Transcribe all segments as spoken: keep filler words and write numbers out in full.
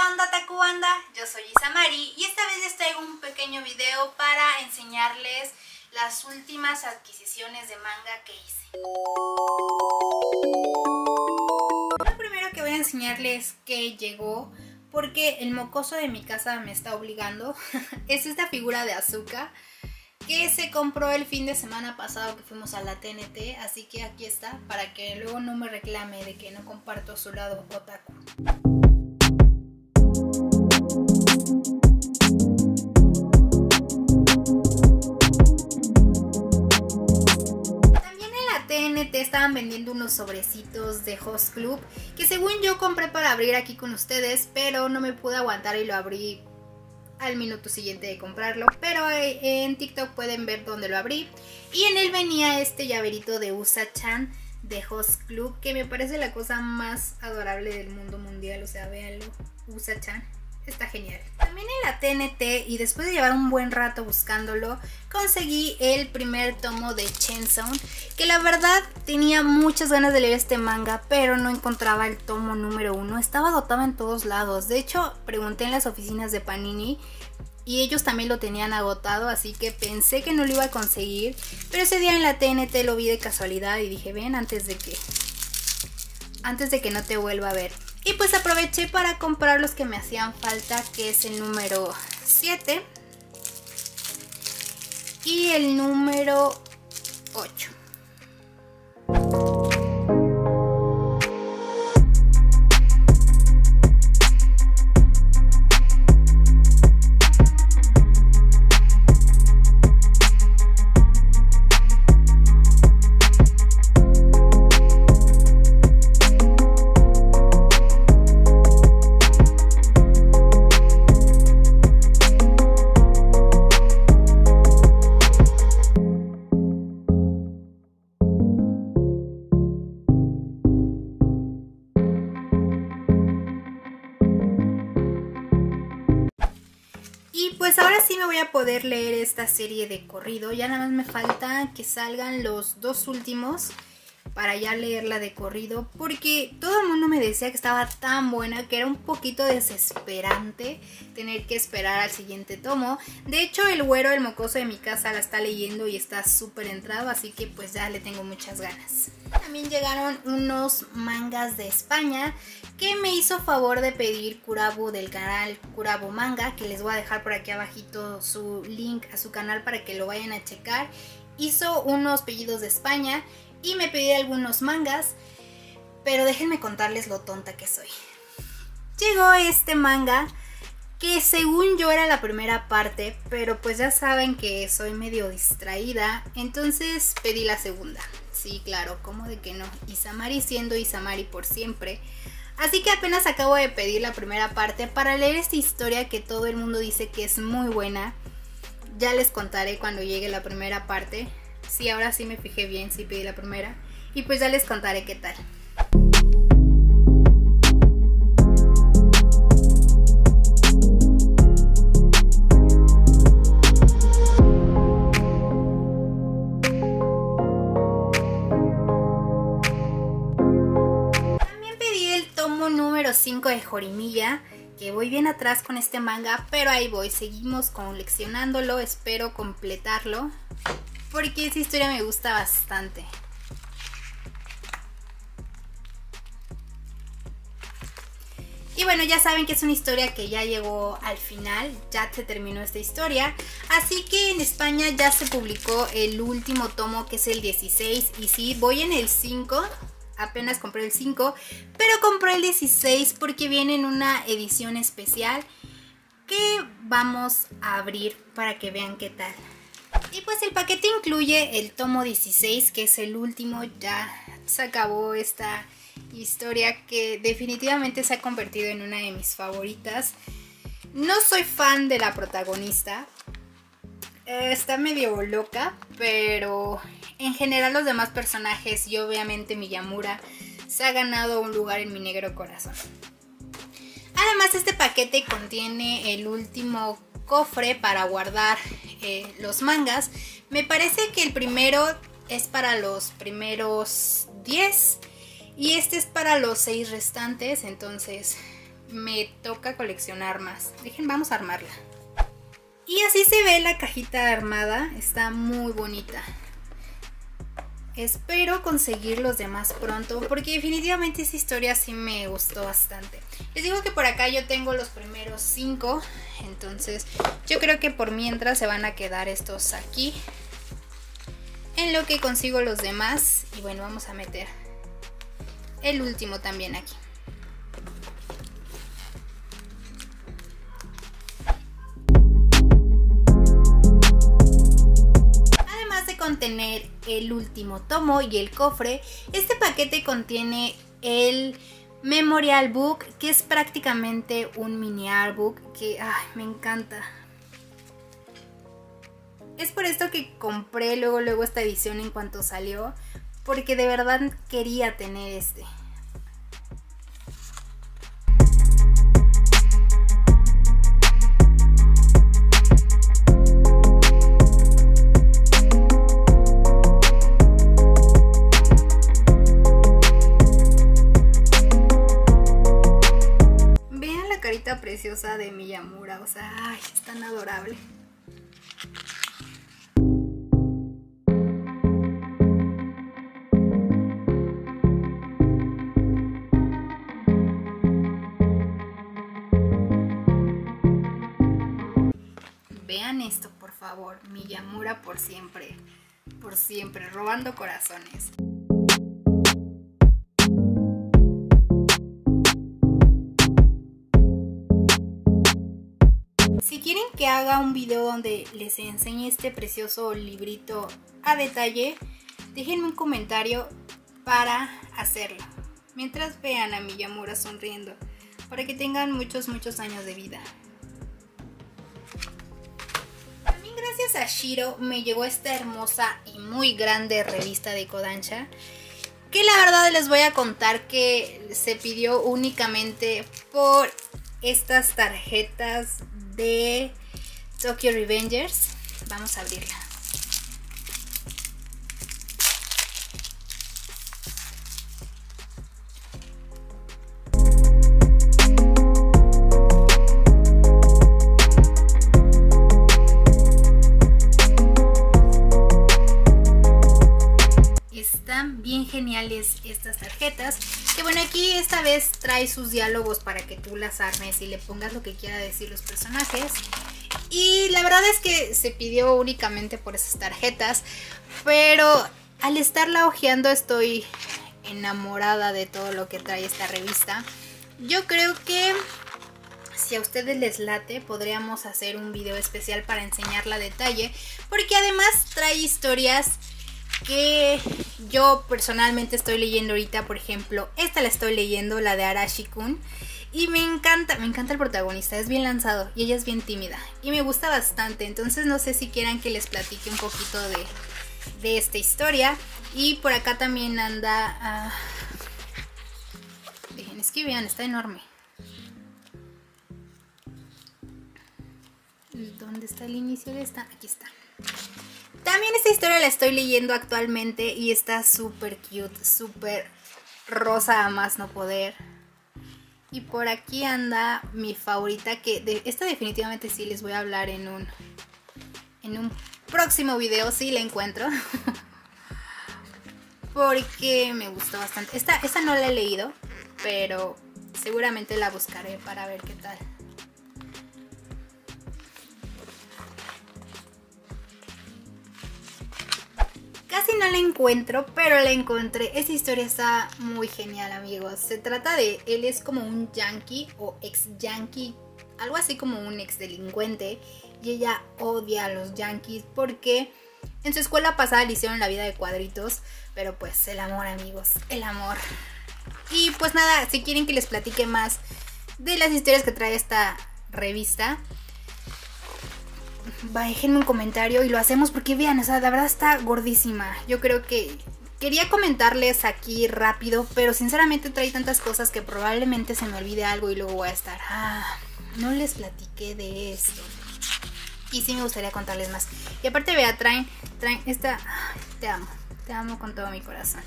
¿Qué onda, Taku Banda? Yo soy Isamari y esta vez les traigo un pequeño video para enseñarles las últimas adquisiciones de manga que hice. Lo primero que voy a enseñarles que llegó, porque el mocoso de mi casa me está obligando, es esta figura de Asuka que se compró el fin de semana pasado que fuimos a la T N T, así que aquí está para que luego no me reclame de que no comparto su lado otaku. También en la T N T estaban vendiendo unos sobrecitos de Host Club que según yo compré para abrir aquí con ustedes, pero no me pude aguantar y lo abrí al minuto siguiente de comprarlo, pero en TikTok pueden ver dónde lo abrí y en él venía este llaverito de Usa-chan de Host Club que me parece la cosa más adorable del mundo mundial, o sea, véanlo, Usa-chan, está genial. También en la T N T y después de llevar un buen rato buscándolo, conseguí el primer tomo de Chainsaw, que la verdad tenía muchas ganas de leer este manga, pero no encontraba el tomo número uno, estaba agotado en todos lados. De hecho, pregunté en las oficinas de Panini y ellos también lo tenían agotado, así que pensé que no lo iba a conseguir, pero ese día en la T N T lo vi de casualidad y dije, ven, antes de que antes de que no te vuelva a ver. Y pues aproveché para comprar los que me hacían falta, que es el número siete y el número ocho. Y pues ahora sí me voy a poder leer esta serie de corrido. Ya nada más me falta que salgan los dos últimos para ya leerla de corrido, porque todo el mundo me decía que estaba tan buena que era un poquito desesperante tener que esperar al siguiente tomo. De hecho, el güero, el mocoso de mi casa, la está leyendo y está súper entrado, así que pues ya le tengo muchas ganas. También llegaron unos mangas de España que me hizo favor de pedir Kurabu del canal Kurabu Manga, que les voy a dejar por aquí abajito su link a su canal para que lo vayan a checar. Hizo unos pedidos de España y me pedí algunos mangas, pero déjenme contarles lo tonta que soy. Llegó este manga que según yo era la primera parte, pero pues ya saben que soy medio distraída, entonces pedí la segunda. Sí, claro, ¿cómo de que no? Isamari siendo Isamari por siempre. Así que apenas acabo de pedir la primera parte para leer esta historia que todo el mundo dice que es muy buena. Ya les contaré cuando llegue la primera parte. Sí, ahora sí me fijé bien, sí pedí la primera. Y pues ya les contaré qué tal. También pedí el tomo número cinco de Jorimilla, que voy bien atrás con este manga, pero ahí voy, seguimos coleccionándolo, espero completarlo, porque esa historia me gusta bastante. Y bueno, ya saben que es una historia que ya llegó al final, ya se terminó esta historia. Así que en España ya se publicó el último tomo, que es el dieciséis. Y sí, voy en el cinco, apenas compré el cinco, pero compré el dieciséis porque viene en una edición especial que vamos a abrir para que vean qué tal. Y pues el paquete incluye el tomo dieciséis, que es el último, ya se acabó esta historia que definitivamente se ha convertido en una de mis favoritas. No soy fan de la protagonista, eh, está medio loca, pero en general los demás personajes y obviamente Miyamura se ha ganado un lugar en mi negro corazón. Además, este paquete contiene el último cofre para guardar eh, los mangas. Me parece que el primero es para los primeros diez y este es para los seis restantes, entonces me toca coleccionar más. Dejen, vamos a armarla. Y así se ve la cajita armada, está muy bonita. Espero conseguir los demás pronto porque definitivamente esta historia sí me gustó bastante. Les digo que por acá yo tengo los primeros cinco, entonces yo creo que por mientras se van a quedar estos aquí en lo que consigo los demás. Y bueno, vamos a meter el último también aquí. Contener el último tomo y el cofre, este paquete contiene el Memorial Book, que es prácticamente un mini artbook que ay, me encanta. Es por esto que compré luego luego esta edición en cuanto salió, porque de verdad quería tener este. Preciosa de Miyamura, o sea, ay, es tan adorable. Vean esto, por favor, Miyamura por siempre, por siempre, robando corazones. Si quieren que haga un video donde les enseñe este precioso librito a detalle, déjenme un comentario para hacerlo. Mientras vean a Miyamura sonriendo, para que tengan muchos, muchos años de vida. También gracias a Shiro me llegó esta hermosa y muy grande revista de Kodansha, que la verdad les voy a contar que se pidió únicamente por estas tarjetas de Tokyo Revengers. Vamos a abrirla. Están bien geniales estas tarjetas, que bueno, aquí esta vez trae sus diálogos para que tú las armes y le pongas lo que quiera decir los personajes. Y la verdad es que se pidió únicamente por esas tarjetas, pero al estarla hojeando estoy enamorada de todo lo que trae esta revista. Yo creo que si a ustedes les late, podríamos hacer un video especial para enseñarla a detalle, porque además trae historias que yo personalmente estoy leyendo ahorita. Por ejemplo, esta la estoy leyendo, la de Arashi-kun, y me encanta, me encanta el protagonista, es bien lanzado y ella es bien tímida y me gusta bastante. Entonces no sé si quieran que les platique un poquito de, de esta historia. Y por acá también anda uh, dejen, es que vean, está enorme. ¿Dónde está el inicio de esta? Aquí está. También esta historia la estoy leyendo actualmente y está súper cute, súper rosa a más no poder. Y por aquí anda mi favorita, que de esta definitivamente sí les voy a hablar en un, en un próximo video, si la encuentro. Porque me gustó bastante. Esta, esta no la he leído, pero seguramente la buscaré para ver qué tal. Casi no la encuentro, pero la encontré. Esta historia está muy genial, amigos. Se trata de, él es como un yankee o ex yankee, algo así como un ex delincuente, y ella odia a los yankees porque en su escuela pasada le hicieron la vida de cuadritos. Pero pues el amor, amigos, el amor. Y pues nada, si quieren que les platique más de las historias que trae esta revista, déjenme un comentario y lo hacemos, porque vean, o sea, la verdad está gordísima. Yo creo que quería comentarles aquí rápido, pero sinceramente trae tantas cosas que probablemente se me olvide algo y luego voy a estar, ah, no les platiqué de esto. Y sí me gustaría contarles más. Y aparte, vea, traen, traen esta, ay, te amo, te amo con todo mi corazón.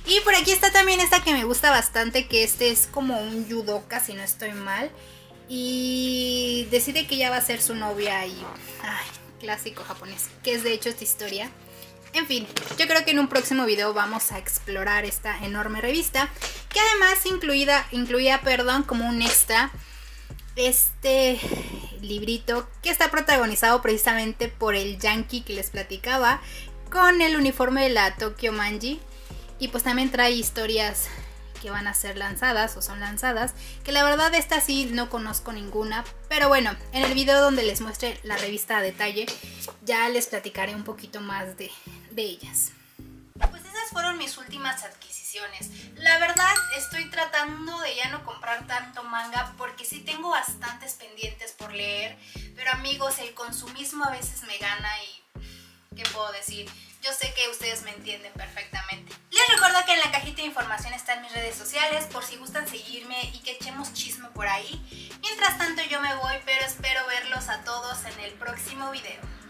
Y por aquí está también esta que me gusta bastante, que este es como un judoka, si no estoy mal. Y decide que ya va a ser su novia y... Ay, clásico japonés, que es de hecho esta historia. En fin, yo creo que en un próximo video vamos a explorar esta enorme revista, que además incluida, incluía, perdón, como un extra, este librito que está protagonizado precisamente por el Yankee que les platicaba, con el uniforme de la Tokyo Manji. Y pues también trae historias que van a ser lanzadas o son lanzadas, que la verdad esta sí no conozco ninguna, pero bueno, en el video donde les muestre la revista a detalle ya les platicaré un poquito más de, de ellas. Pues esas fueron mis últimas adquisiciones. La verdad estoy tratando de ya no comprar tanto manga porque sí tengo bastantes pendientes por leer, pero amigos, el consumismo a veces me gana y ¿qué puedo decir? Yo sé que ustedes me entienden perfectamente. Les recuerdo que en la cajita de información están mis redes sociales por si gustan seguirme y que echemos chisme por ahí. Mientras tanto yo me voy, pero espero verlos a todos en el próximo video.